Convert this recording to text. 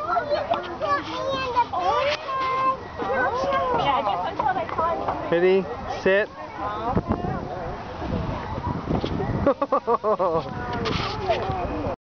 Yeah, just until they call me. Ready, sit.